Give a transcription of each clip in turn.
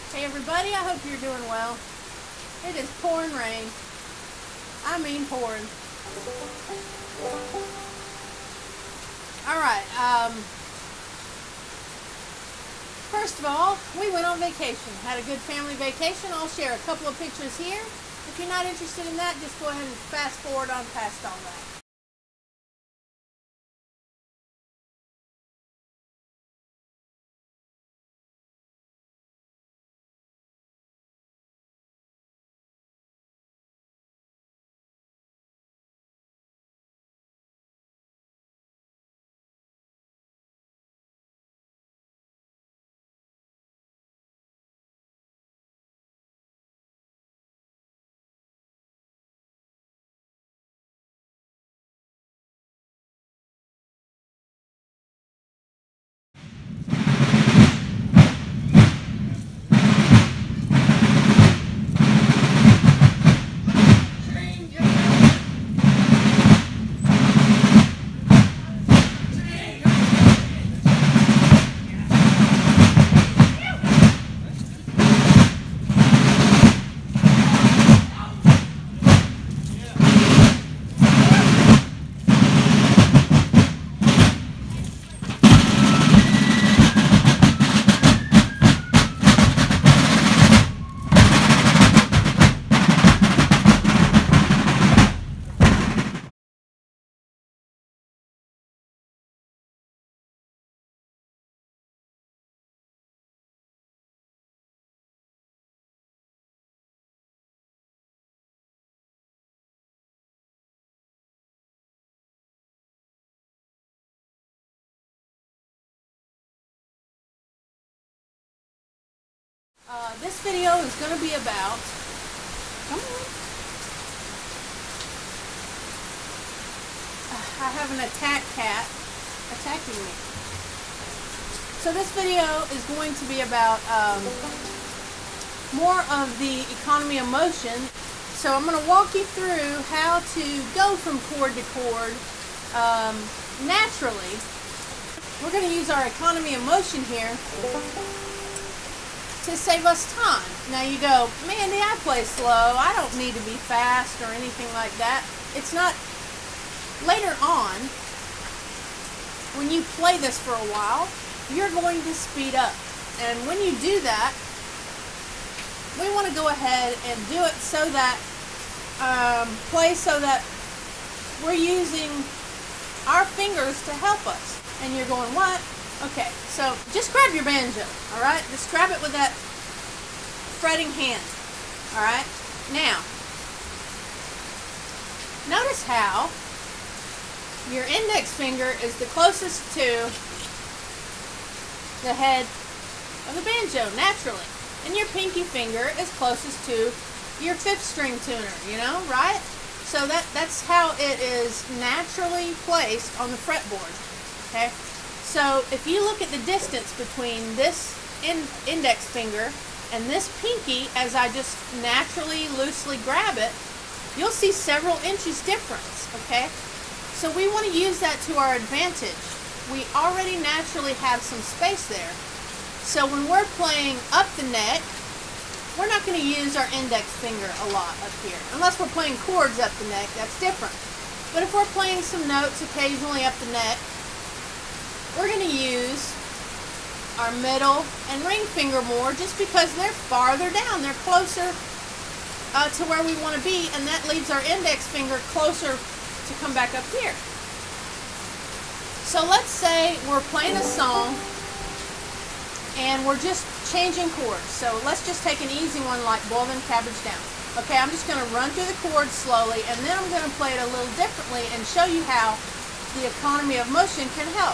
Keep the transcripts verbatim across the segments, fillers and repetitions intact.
Hey everybody, I hope you're doing well. It is pouring rain. I mean pouring. Alright, um, first of all, we went on vacation. Had a good family vacation. I'll share a couple of pictures here. If you're not interested in that, just go ahead and fast forward on past all that. Uh, this video is going to be about, come on, I have an attack cat attacking me. So this video is going to be about um, more of the economy of motion. So I'm going to walk you through how to go from chord to chord um, naturally. We're going to use our economy of motion here to save us time. Now you go, Mandy, I play slow. I don't need to be fast or anything like that. It's not. Later on, when you play this for a while, you're going to speed up. And when you do that, we want to go ahead and do it so that, um, play so that we're using our fingers to help us. And you're going, what? Okay, so just grab your banjo, alright? Just grab it with that fretting hand, alright? Now, notice how your index finger is the closest to the head of the banjo, naturally. And your pinky finger is closest to your fifth string tuner, you know, right? So that, that's how it is naturally placed on the fretboard, okay? So if you look at the distance between this in index finger and this pinky, as I just naturally loosely grab it, you'll see several inches difference, okay? So we want to use that to our advantage. We already naturally have some space there. So when we're playing up the neck, we're not going to use our index finger a lot up here. Unless we're playing chords up the neck, that's different. But if we're playing some notes occasionally up the neck, we're going to use our middle and ring finger more just because they're farther down. They're closer uh, to where we want to be, and that leaves our index finger closer to come back up here. So let's say we're playing a song and we're just changing chords. So let's just take an easy one like Boiling Cabbage Down. Okay, I'm just going to run through the chords slowly, and then I'm going to play it a little differently and show you how the economy of motion can help.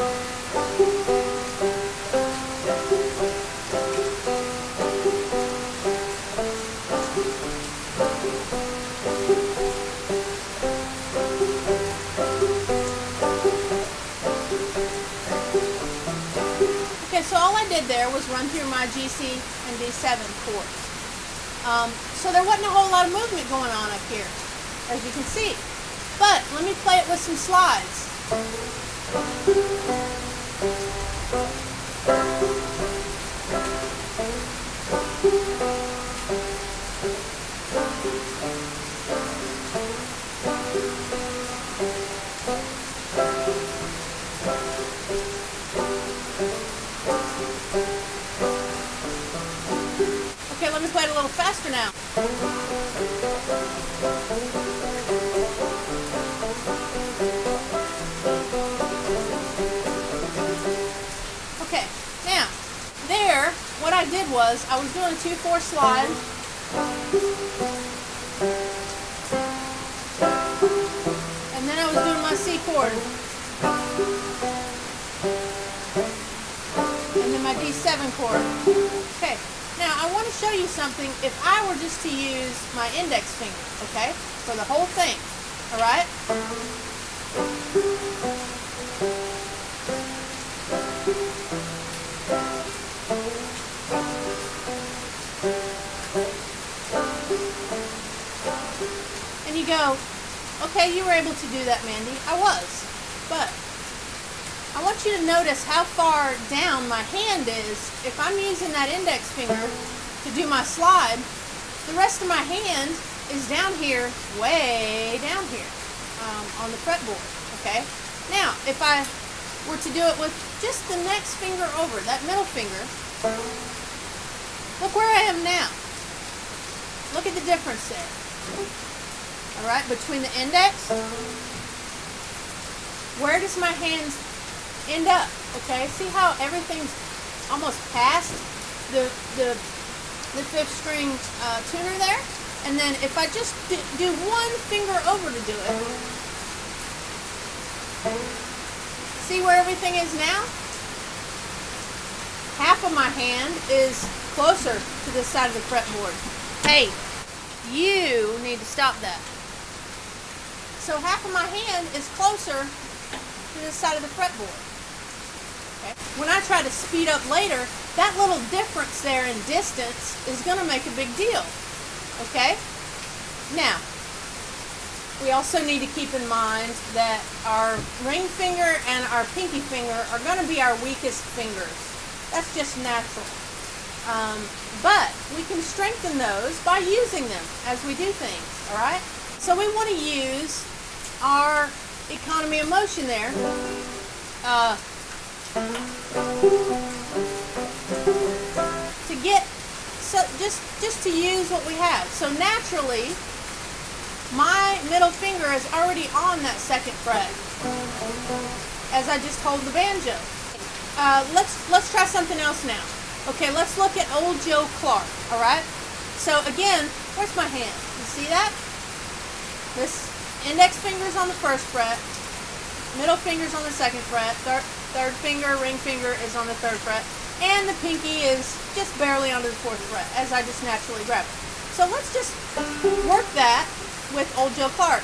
Okay, so all I did there was run through my G, C, and D seven chords. Um, so there wasn't a whole lot of movement going on up here, as you can see. But let me play it with some slides. little faster now. Okay, now, there, what I did was, I was doing a two four slide. And then I was doing my C chord. And then my D seven chord. Okay, now I want to show you something if I were just to use my index finger, okay, for the whole thing, alright? And you go, okay, you were able to do that, Mandy. I was, but I want you to notice how far down my hand is. If I'm using that index finger to do my slide, the rest of my hand is down here, way down here um, on the fretboard, okay? Now, if I were to do it with just the next finger over, that middle finger, look where I am now. Look at the difference there. All right, between the index, where does my hand end up? Okay, see how everything's almost past the the, the fifth string uh, tuner there? And then if I just do, do one finger over to do it, see where everything is now? Half of my hand is closer to this side of the fretboard. Hey, you need to stop that. So half of my hand is closer to this side of the fretboard. Okay. When I try to speed up later, that little difference there in distance is going to make a big deal. Okay? Now, we also need to keep in mind that our ring finger and our pinky finger are going to be our weakest fingers. That's just natural. Um, but we can strengthen those by using them as we do things. Alright? So we want to use our economy of motion there uh, to get so just just to use what we have. So naturally my middle finger is already on that second fret as I just hold the banjo. Uh, let's let's try something else now. Okay, let's look at old Joe Clark. All right. So again, where's my hand? You see that? This index finger's on the first fret, middle finger's on the second fret, third, third finger, ring finger is on the third fret, and the pinky is just barely under the fourth fret as I just naturally grab it. So let's just work that with old Joe Clark.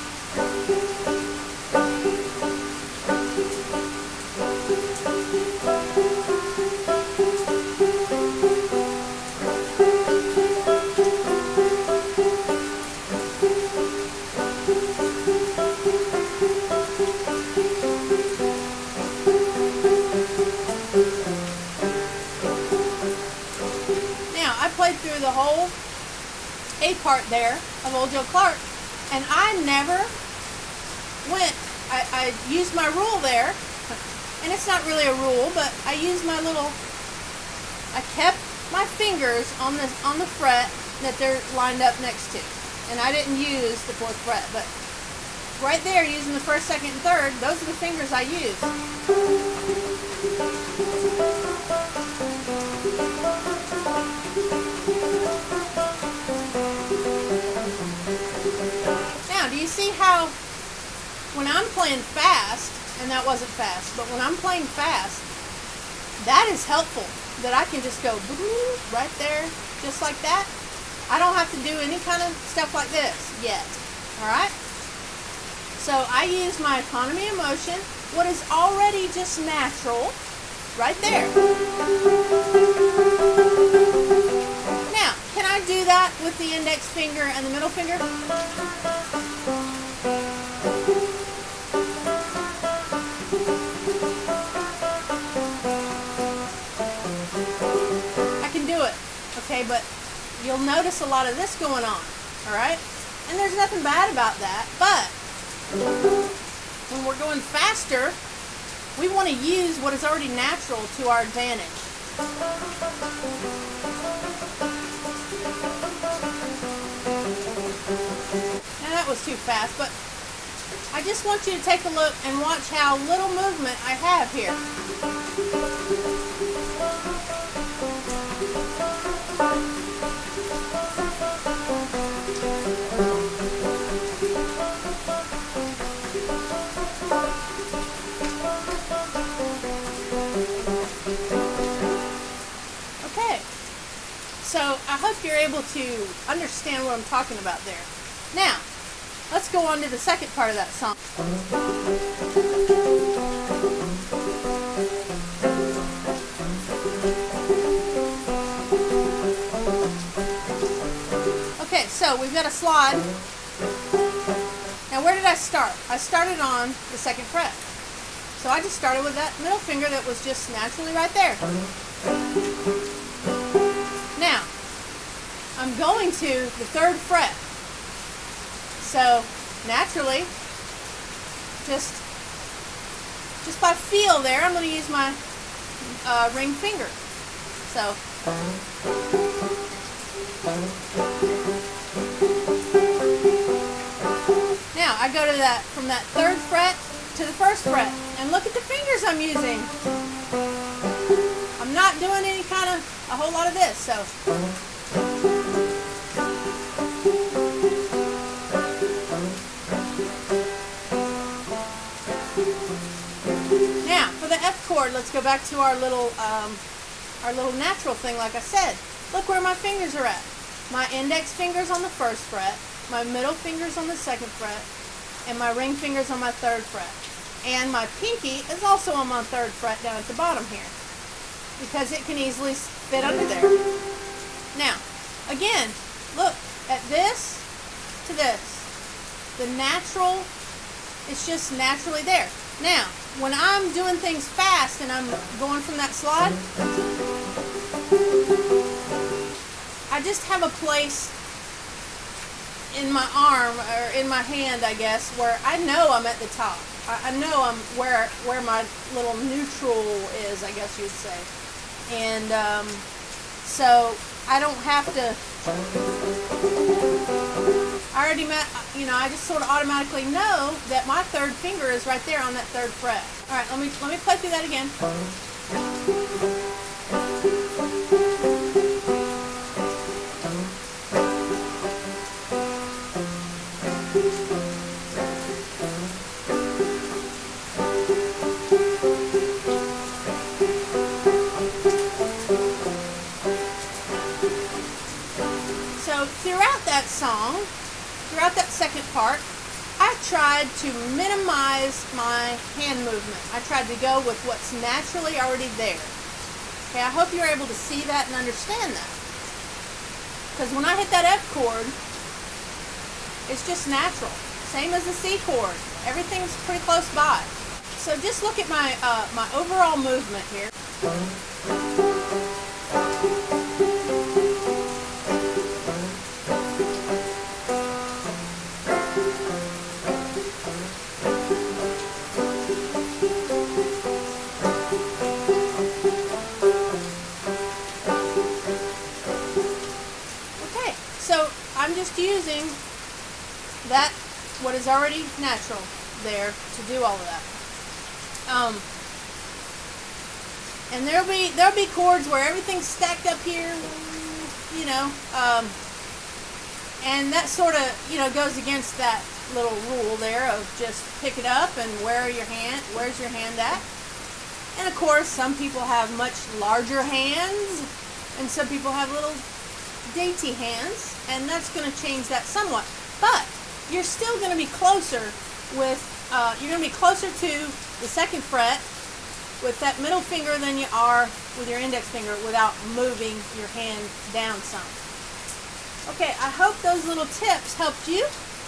Through the whole A part there of old Joe Clark, and I never went, I, I used my rule there, and it's not really a rule, but I used my little, I kept my fingers on the, on the fret that they're lined up next to, and I didn't use the fourth fret, but right there using the first, second, and third, those are the fingers I used. Do you see how when I'm playing fast, and that wasn't fast, but when I'm playing fast, that is helpful, that I can just go right there, just like that. I don't have to do any kind of stuff like this yet, alright? So I use my economy of motion, what is already just natural, right there. Now, can I do that with the index finger and the middle finger? Okay, but you'll notice a lot of this going on, alright? And there's nothing bad about that, but when we're going faster, we want to use what is already natural to our advantage. Now that was too fast, but I just want you to take a look and watch how little movement I have here. Okay, so I hope you're able to understand what I'm talking about there. Now, let's go on to the second part of that song. Okay, so we've got a slide. Now where did I start? I started on the second fret. So I just started with that middle finger that was just naturally right there. Now, I'm going to the third fret. So naturally, just just by feel there, I'm going to use my uh, ring finger. So now I go to that from that third fret to the first fret, and look at the fingers I'm using. I'm not doing any kind of a whole lot of this. So. Chord, let's go back to our little um, our little natural thing. Like I said, look where my fingers are at. My index finger's on the first fret, my middle finger's on the second fret, and my ring finger's on my third fret. And my pinky is also on my third fret down at the bottom here, because it can easily fit under there. Now, again, look at this to this. The natural, it's just naturally there. Now, when I'm doing things fast and I'm going from that slide, I just have a place in my arm, or in my hand, I guess, where I know I'm at the top. I, I know I'm where where my little neutral is, I guess you'd say. And um, so I don't have to. I already met, you know, I just sort of automatically know that my third finger is right there on that third fret. All right, let me let me play through that again. So throughout that song, throughout that second part, I tried to minimize my hand movement. I tried to go with what's naturally already there. Okay, I hope you're able to see that and understand that. Because when I hit that F chord, it's just natural. Same as the C chord. Everything's pretty close by. So just look at my, uh, my overall movement here. I'm just using that, what is already natural there, to do all of that. Um, and there'll be there'll be chords where everything's stacked up here, you know, um, and that sort of, you know, goes against that little rule there of just pick it up and where are your hand, where's your hand at? And of course, some people have much larger hands, and some people have little dainty hands, and that's going to change that somewhat. But you're still going to be closer with, uh, you're going to be closer to the second fret with that middle finger than you are with your index finger without moving your hand down some. Okay, I hope those little tips helped you.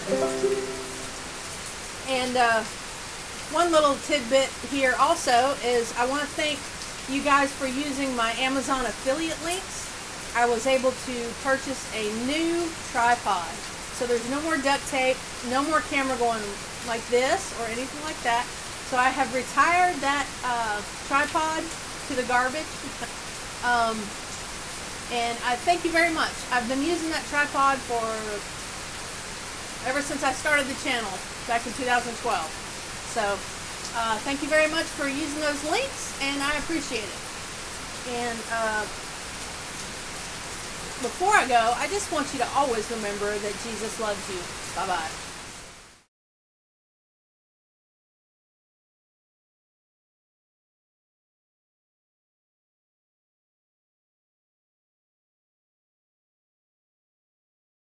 And uh, one little tidbit here also is I want to thank you guys for using my Amazon affiliate links. I was able to purchase a new tripod. So there's no more duct tape, no more camera going like this or anything like that. So I have retired that uh, tripod to the garbage. um, And I thank you very much. I've been using that tripod for ever since I started the channel back in two thousand twelve. So uh, thank you very much for using those links, and I appreciate it. And uh, before I go, I just want you to always remember that Jesus loves you. Bye-bye.